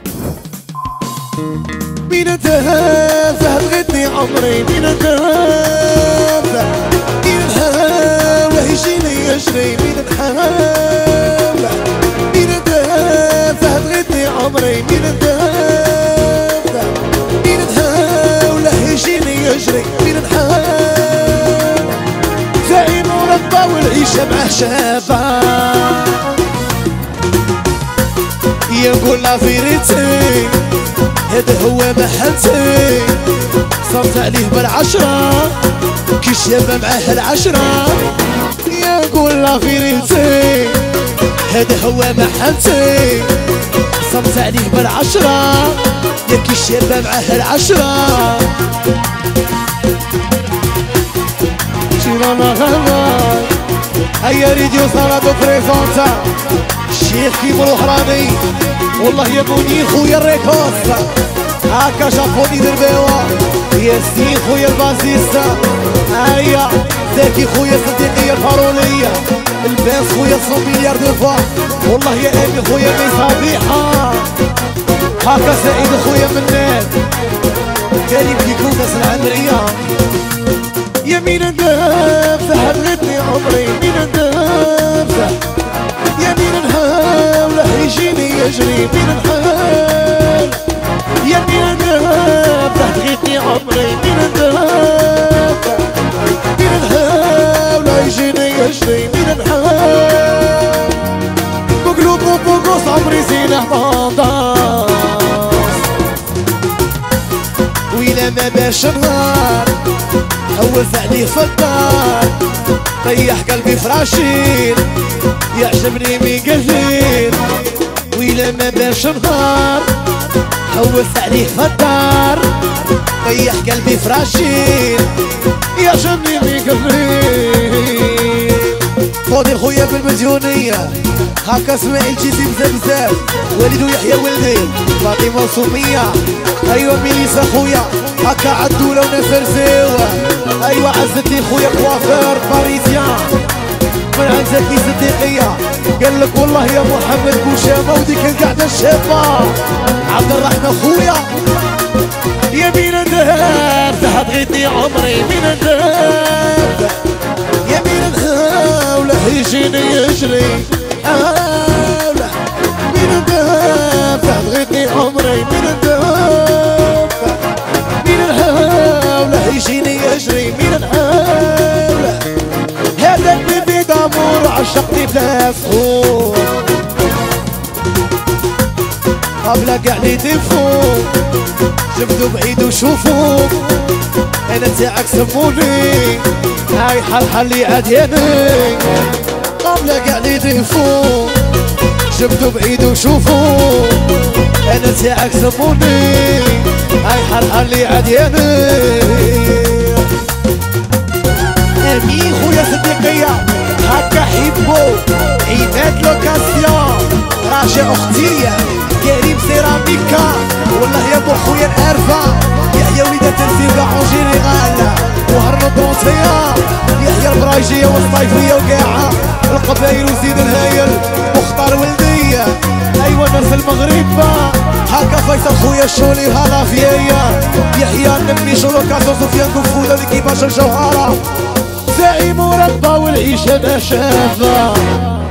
مين انت هذا بغيتني عمري مين انت هذا مين نحاول يجيني يجري مين نحاول مين انت هذا بغيتني عمري مين انت هذا مين نحاول يجيني يجري مين نحاول زعيم وربا والعيشة معاه شابة يقول لا فيريتي هذا هو محلتي صرت عليه بالعشرة كي شابة معاه العشرة يقول لا فيريتي هذا هو محلتي صرت عليه بالعشرة يا كي شابة معاه العشرة شيرانا غلط هيا ريديو صارت بريزونتا الشيخ كيما الوحراني والله يا بوني خويا الريكوس هاكا جابوني درباوة يا سين خويا البازيستا هيا زاكي خويا صديقية الفارولية الباس خويا 100 مليار دو فوا والله يا امي خويا مصابيحة هاكا سعيد خويا مناد كريم كيكون ناس العمرية يا مين ندافع حبغتني عمري مين ندافع يا مين نحاول يجيني يجري مين نحاول يا مين ندافع بغيتني عمري مين ندافع مين نحاول يجيني يجري مين نحاول بقلوب وبقوس عمري زينة بانضاس وإلى ما باش نهار هوز عليه في الدار طيح قلبي فراشين يعجبني مين قليل وإلى ما باش نهار هوز عليه في الدار طيح قلبي فراشين يعجبني مين قليل فاضل خويا بالمديونية هاكا اسماعيل جيزي بزاف والد ويحيى ولدي فاطمة وسمية ايوا ميليسا خويا هاكا عدولة ونفر زيوة ايوا عزتي خويا كوافير باريزيان من عند زكي صديقية قالك والله يا محمد كوشامة وديك القعدة الشابة عبد الرحمن خويا يا مين ندهب تحت غيتني عمري مين ندهب يا مين نحاول يجيني يجري حاول مين ندهب تحت غيتني عمري مين ندهب مين نحاول يجيني يجري مين نحاول هذا البيبي دامور عشقني بلا سهول قبل قاعد تفوق جبدو بعيد وشوفوا انا تاعك سموني هاي حل عدياني قبل قاعد تفوق جبدو بعيد وشوفوا انا تاعك سموني هاي حل عدياني امين خويا صديقية هاكا حبو عينات لوكاسيون راجع اختية كريم سيراميكا والله يا ابو خويا العارفة يحيى وليدة تنسيب عونجيري غالة وهرب روسية يحيى البرايجية والصيفية وقاعة القبايل وزيد الهايل مختار ولدية ايوا ناس المغرب هاكا فيصل خويا الشولي وهلا فيايا يحيى النمي شلوكاسو سفيان كفودة لكيباش الجوهرة زعيم وربا والعيشة ما شافة